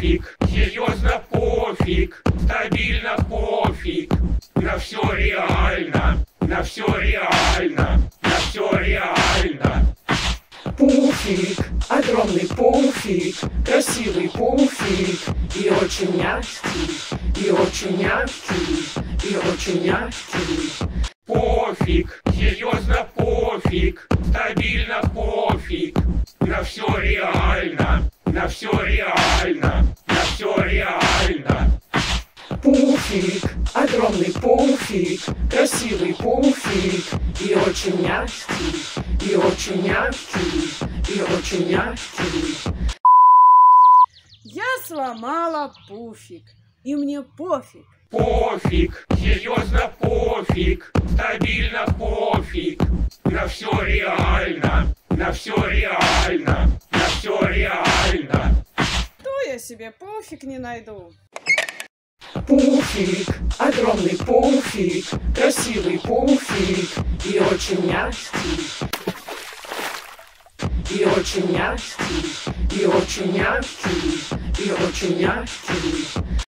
Пофиг, серьезно пофиг, стабильно пофиг. На все реально, на все реально, на все реально. Пуфик, огромный пуфик, красивый пуфик, и очень мягкий, и очень мягкий, и очень мягкий. Пофиг, серьезно пофиг, стабильно пофиг. На все реально, на все реально, на все реально. Пуфик, огромный пуфик, красивый пуфик, и очень мягкий, и очень мягкий, и очень мягкий. Я сломала пуфик, и мне пофиг. Пофиг, серьезно пофиг, стабильно пофиг. На все реально, на все реально, на все реально. То я себе пофиг не найду. Пуфик, огромный пуфик, красивый пуфик, и очень мягкий, и очень мягкий, и очень мягкий, и очень мягкий.